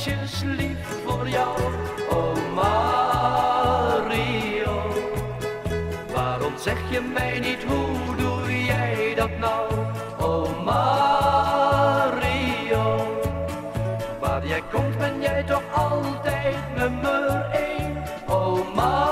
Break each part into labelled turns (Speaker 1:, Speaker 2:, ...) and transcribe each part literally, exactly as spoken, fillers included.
Speaker 1: meisjes lief voor jou, oh Mario. Waarom zeg je mij niet, hoe doe jij dat nou, oh Mario. Waar jij komt ben jij toch altijd nummer één, oh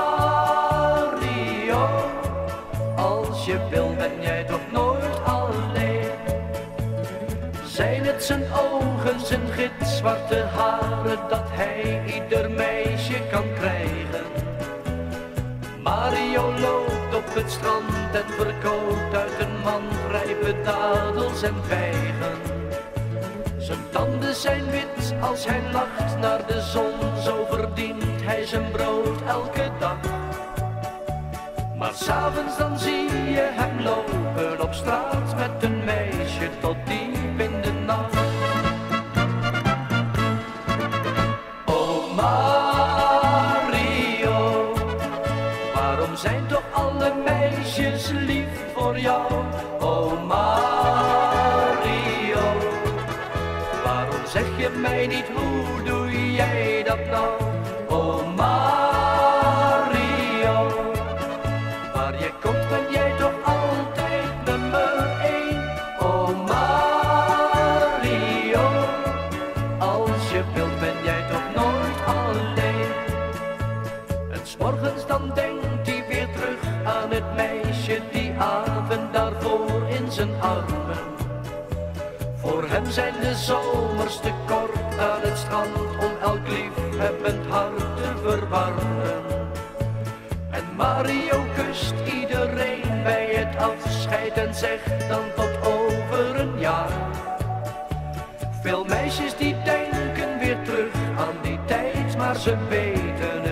Speaker 1: Mario. Als je wil ben jij toch nooit alleen. Zijn het zijn ogen, zijn gitzwarte haren, dat hij ieder meisje kan krijgen. Mario loopt op het strand en verkoopt uit een mand rijpe dadels en vijgen. Zijn tanden zijn wit als hij lacht naar de zon, zo verdient hij zijn brood elke dag. Maar 's avonds dan zie je hem lopen op straat met een meisje tot diep in de nacht. Oh Mario, waarom zijn toch alle meisjes lief voor jou, oh Mario. Waarom zeg je mij niet, hoe doe jij dat nou, oh Mario. Waar je komt ben jij toch altijd nummer één, oh Mario. Als je wilt ben jij toch nooit alleen. En 's morgens dan denkt hij weer terug aan het meisje die avond daarvoor in zijn armen. Voor hem zijn de zomers te kort aan het strand om elk liefhebbend hart te verwarmen. En Mario kust iedereen bij het afscheid en zegt dan tot over een jaar. Veel meisjes die denken weer terug aan die tijd, maar ze weten